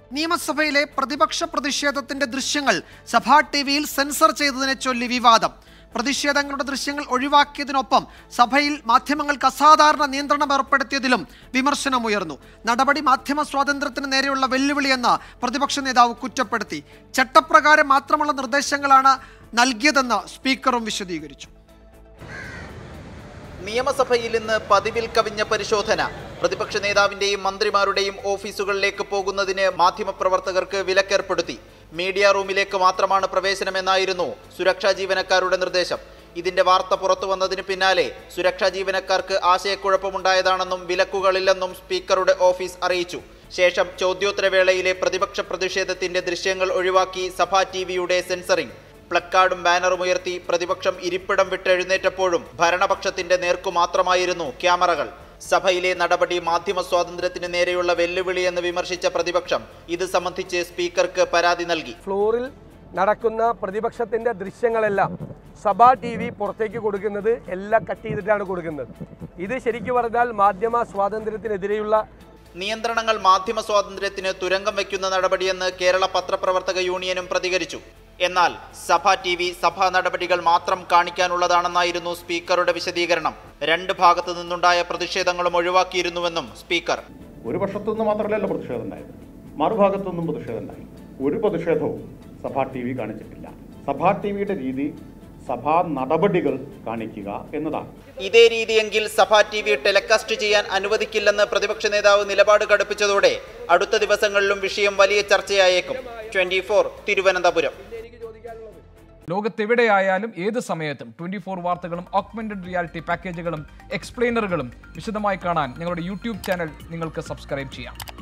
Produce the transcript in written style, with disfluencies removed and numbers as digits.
നിയമസഭയിലെ പ്രതിപക്ഷ പ്രതിഷേധത്തിന്റെ ദൃശ്യങ്ങൾ സഭാ ടിവിയിൽ സെൻസർ ചെയ്തതിനെ ചൊല്ലി വിവാദം. പ്രതിഷേധങ്ങളുടെ ദൃശ്യങ്ങൾ ഒഴിവാക്കിയതിനൊപ്പം സഭയിൽ മാധ്യമങ്ങൾക്ക് അസാധാരണ നിയന്ത്രണം ഏർപ്പെടുത്തിയതിലും വിമർശനമുയർന്നു. നടപടി മാധ്യമ സ്വാതന്ത്ര്യത്തിന് നേരെയുള്ള വെല്ലുവിളിയെന്ന് പ്രതിപക്ഷ നേതാവ് കുറ്റപ്പെടുത്തി. ചട്ടപ്രകാരം മാത്രമുള്ള നിർദ്ദേശങ്ങളാണ് നൽകിയതെന്ന് സ്പീക്കറും വിശദീകരിച്ചു. നിയമസഭയിൽ ഇന്ന് പതിവിൽ കവിഞ്ഞ പരിശോധന. പ്രതിപക്ഷ നേതാവിന്റെയും മന്ത്രിമാരുടെയും ഓഫീസുകളിലേക്ക് പോകുന്നതിന് മാധ്യമപ്രവർത്തകർക്ക് വിലക്കേർപ്പെടുത്തി. മീഡിയ റൂമിലേക്ക് മാത്രമാണ് പ്രവേശനമെന്നായിരുന്നു സുരക്ഷാ ജീവനക്കാരുടെ നിർദ്ദേശം. ഇതിന്റെ വാർത്ത പുറത്തു വന്നതിന് പിന്നാലെ സുരക്ഷാ ജീവനക്കാർക്ക് ആശയക്കുഴപ്പമുണ്ടായതാണെന്നും വിലക്കുകളില്ലെന്നും സ്പീക്കറുടെ ഓഫീസ് അറിയിച്ചു. ശേഷം ചോദ്യോത്തരവേളയിലെ പ്രതിപക്ഷ പ്രതിഷേധത്തിന്റെ ദൃശ്യങ്ങൾ ഒഴിവാക്കി സഭാ ടിവിയുടെ സെൻസറിംഗ്. പ്ലക്കാർഡും ബാനറും ഉയർത്തി പ്രതിപക്ഷം ഇരിപ്പിടം വിട്ടെഴുന്നേറ്റപ്പോഴും ഭരണപക്ഷത്തിന്റെ നേർക്കു മാത്രമായിരുന്നു ക്യാമറകൾ. സഭയിലെ നടപടി മാധ്യമ സ്വാതന്ത്ര്യത്തിന് നേരെയുള്ള വെല്ലുവിളിയെന്ന് വിമർശിച്ച പ്രതിപക്ഷം ഇത് സംബന്ധിച്ച് സ്പീക്കർക്ക് പരാതി നൽകി. ഫ്ലോറിൽ നടക്കുന്ന പ്രതിപക്ഷത്തിന്റെ ദൃശ്യങ്ങളെല്ലാം സഭാ ടിവി പുറത്തേക്ക് കൊടുക്കുന്നത് എല്ലാം കട്ട് ചെയ്തിട്ടാണ് കൊടുക്കുന്നത്. ഇത് ശരിക്കും പറഞ്ഞാൽ മാധ്യമ സ്വാതന്ത്ര്യത്തിനെതിരെയുള്ള നിയന്ത്രണങ്ങൾ മാധ്യമ സ്വാതന്ത്ര്യത്തിന് തുരങ്കം വയ്ക്കുന്ന നടപടിയെന്ന് കേരള പത്രപ്രവർത്തക യൂണിയനും പ്രതികരിച്ചു. എന്നാൽ സഭാ ടിവി സഭാ നടപടികൾ മാത്രം കാണിക്കാനുള്ളതാണെന്നായിരുന്നു സ്പീക്കറുടെ വിശദീകരണം. രണ്ട് ഭാഗത്തു നിന്നുണ്ടായ പ്രതിഷേധങ്ങളും ഒഴിവാക്കിയിരുന്നുവെന്നും സ്പീക്കർ. ഒരു പക്ഷത്തുനിന്ന് മാത്രമല്ല പ്രതിഷേധം ഉണ്ടായത്, മറുഭാഗത്തുനിന്നും പ്രതിഷേധം ഉണ്ടായി. ഒരു പ്രതിഷേധവും സഭാ ടിവി കാണിച്ചിട്ടില്ല. സഭാ ടിവിയുടെ രീതി സഭാ നടപടികൾ കാണിക്കുക എന്നതാണ്. ഇതേ രീതിയെങ്കിൽ സഭാ ടിവി ടെലികാസ്റ്റ് ചെയ്യാൻ അനുവദിക്കില്ലെന്ന് പ്രതിപക്ഷ നേതാവ് നിലപാട് കടുപ്പിച്ചതോടെ അടുത്ത ദിവസങ്ങളിലും വിഷയം വലിയ ചർച്ചയായേക്കും. 24 തിരുവനന്തപുരം. ലോകത്തെവിടെയായാലും ഏത് സമയത്തും 24 വാർത്തകളും ഓഗ്മെന്റഡ് റിയാലിറ്റി പാക്കേജുകളും എക്സ്പ്ലെയിനറുകളും വിശദമായി കാണാൻ ഞങ്ങളുടെ യൂട്യൂബ് ചാനൽ നിങ്ങൾക്ക് സബ്സ്ക്രൈബ് ചെയ്യാം.